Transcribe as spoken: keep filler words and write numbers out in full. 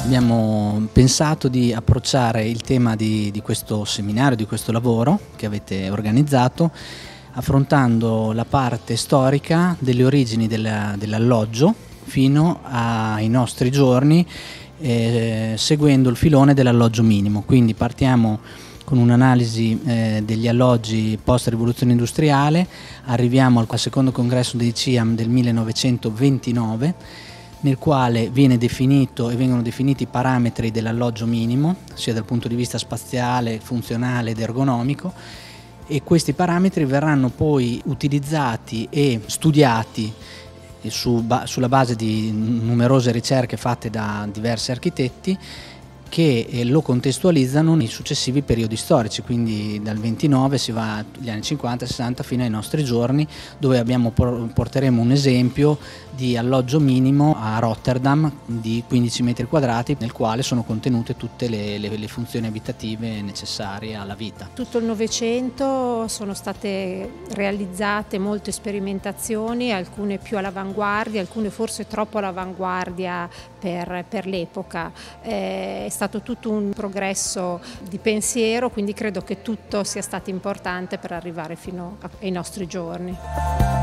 Abbiamo pensato di approcciare il tema di, di questo seminario, di questo lavoro che avete organizzato, affrontando la parte storica delle origini della, dell'alloggio fino ai nostri giorni, eh, seguendo il filone dell'alloggio minimo. Quindi partiamo con un'analisi eh, degli alloggi post-rivoluzione industriale, arriviamo al, al secondo congresso dei C I A M del millenovecentoventinove, nel quale viene definito e vengono definiti i parametri dell'alloggio minimo, sia dal punto di vista spaziale, funzionale ed ergonomico, e questi parametri verranno poi utilizzati e studiati su, sulla base di numerose ricerche fatte da diversi architetti che lo contestualizzano nei successivi periodi storici, quindi dal ventinove si va agli anni cinquanta sessanta fino ai nostri giorni, dove abbiamo, porteremo un esempio di alloggio minimo a Rotterdam di quindici metri quadrati, nel quale sono contenute tutte le, le, le funzioni abitative necessarie alla vita. Tutto il Novecento sono state realizzate molte sperimentazioni, alcune più all'avanguardia, alcune forse troppo all'avanguardia per, per l'epoca. Eh, È stato tutto un progresso di pensiero, quindi credo che tutto sia stato importante per arrivare fino ai nostri giorni.